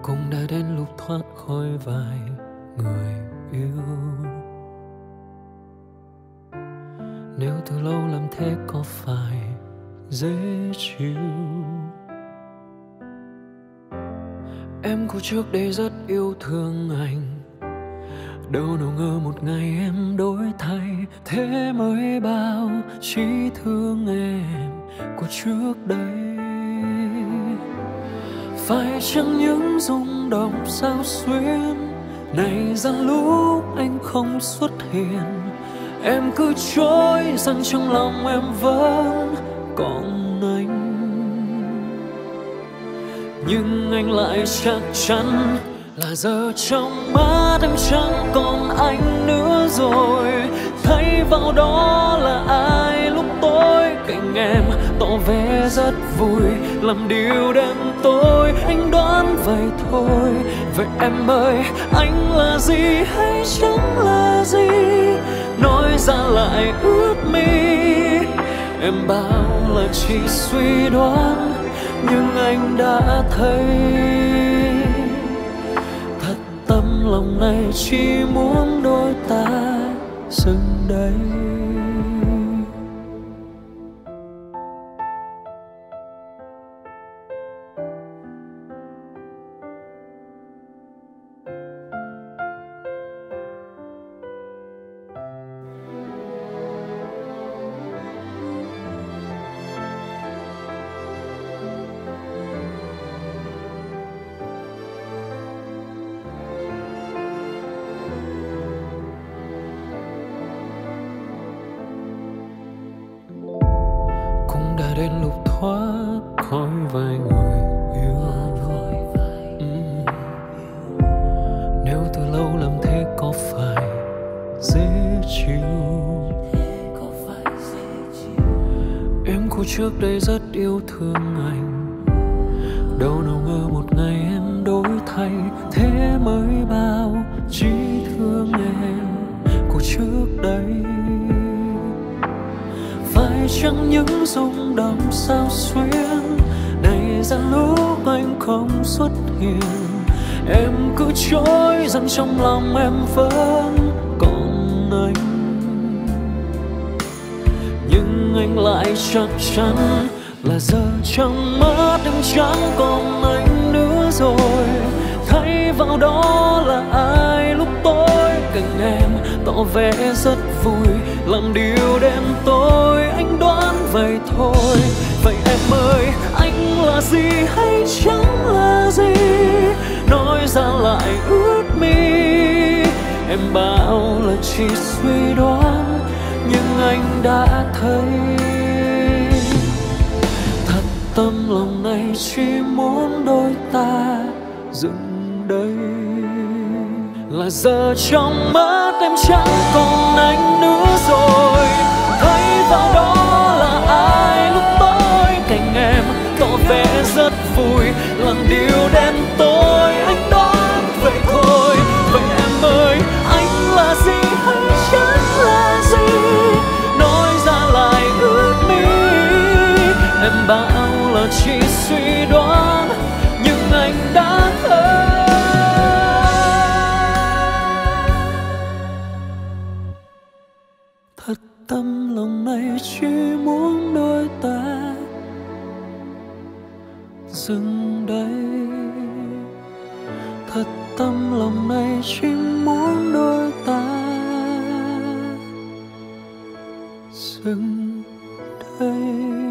Cũng đã đến lúc thoát khỏi vài người yêu. Nếu từ lâu làm thế có phải dễ chịu? Em của trước đây rất yêu thương anh, đâu nào ngờ một ngày em đổi thay. Thế mới bao chỉ thương em của trước đây. Phải chăng những rung động sao xuyên này rằng lúc anh không xuất hiện, em cứ chối rằng trong lòng em vẫn còn anh. Nhưng anh lại chắc chắn là giờ trong mắt em chẳng còn anh nữa rồi. Thay vào đó là ai lúc tối cạnh em tỏ vẻ rất vui, làm điều đêm tối anh đoán vậy thôi. Vậy em ơi, anh là gì hay chẳng là gì? Nói ra lại ướt mi. Em bảo là chỉ suy đoán, nhưng anh đã thấy thật tâm lòng này chỉ muốn đôi ta dừng đây. Đã đến lúc thoát khỏi vài người yêu. Nếu từ lâu làm thế có phải dễ chịu? Em của trước đây rất yêu thương anh, đâu nào ngờ một ngày em đổi thay. Thế mới bao chỉ thương em của trước đây. Phải chăng những rung động sao xuyên này ra lúc anh không xuất hiện, em cứ chối rằng trong lòng em vẫn còn anh. Nhưng anh lại chắc chắn là giờ trong mắt em chẳng còn anh nữa rồi. Thay vào đó là ai lúc tối cạnh em tỏ vẻ rất vui, làm điều đêm tối anh đoán vậy thôi. Vậy em ơi, anh là gì hay chẳng là gì? Nói ra lại ướt mi. Em bảo là chỉ suy đoán, nhưng anh đã thấy thật tâm lòng này chỉ muốn đôi ta dừng đây. Là giờ trong mắt em chẳng còn anh nữa rồi. Thay vào đó là ai lúc tối cạnh em tỏ vẻ rất vui, làm điều đen tối anh đoán vậy thôi. Vậy em ơi, anh là gì hay chẳng là gì? Nói ra lại ướt mi. Em bảo là chỉ suy đoán, nhưng anh đã thấy thật tâm lòng này chỉ muốn đôi ta dừng đây. Thật tâm lòng này chỉ muốn đôi ta dừng đây.